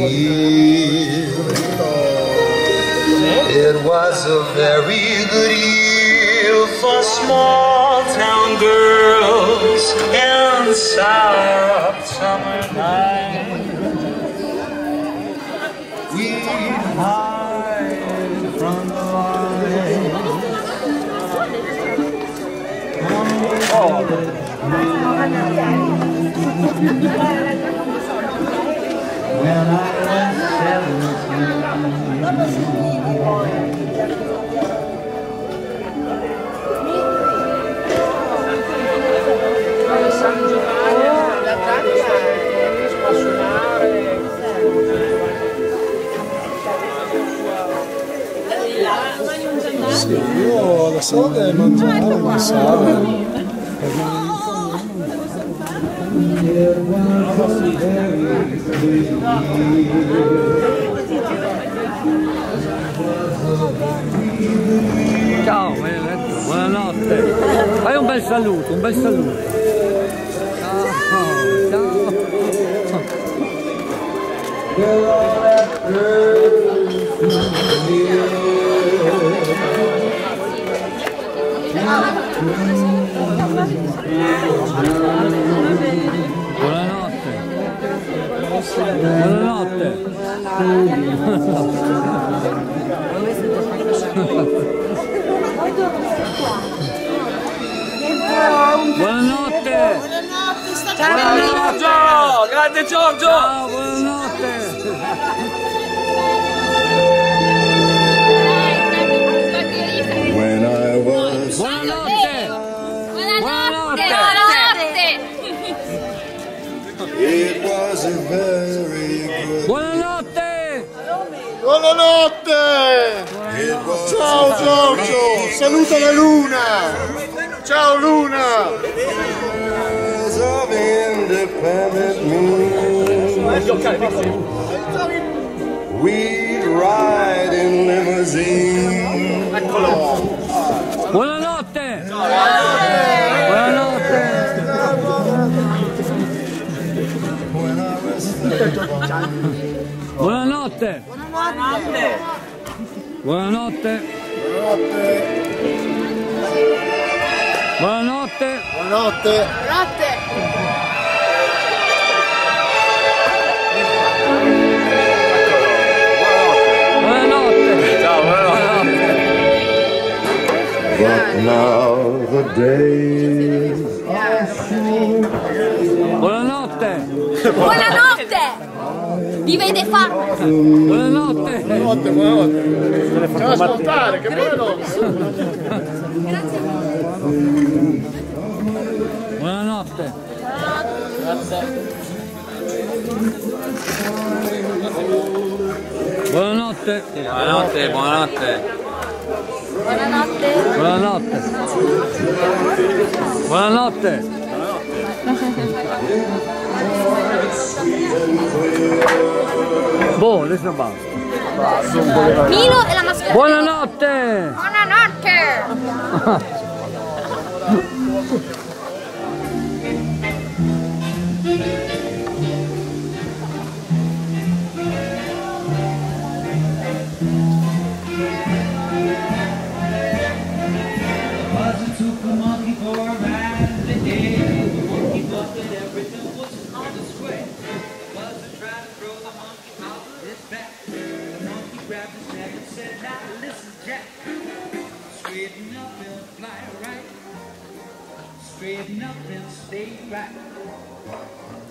year. It was a very good year for small town girls and sour summer nights. We'd hide from the light. When I was 17. La taglia si può suonare. Sì, io la sala deve mangiare, la sala. Ciao Benedetto, buonanotte. Fai un bel saluto, un bel saluto. Ciao, ciao. Buonanotte. Buonanotte. Buonanotte. Ciao Giorgio! Grande Giorgio! Ciao, buonanotte. When I was Buonanotte. Buonanotte! It was a very good. Buonanotte. Buonanotte! It was Ciao Giorgio! Saluta la Luna! Ciao Luna! years of independent moon. We'd ride in limousine. Buonanotte. Buonanotte. Buonanotte. Buonanotte. Buonanotte. Buonanotte! Buonanotte. Ciao, buonanotte. But now the days are short. Buonanotte. Buonanotte! Vi vede fatto! Buonanotte. Buonanotte, buonanotte! Ciao ascoltare, che buonanotte! Buonanotte. Buonanotte. Buonanotte, buonanotte. Buonanotte! Buonanotte. Buonanotte. Boh, adesso basta. Milo e la mascherina! Buonanotte. Buonanotte! Straighten up and stay right.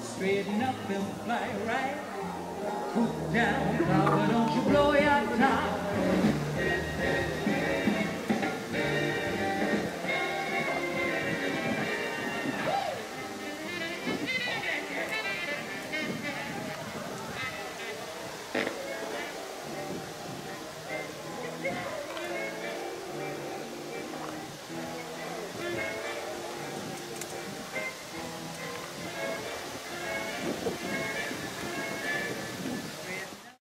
Straighten up and fly right. Put down, but don't you blow your top.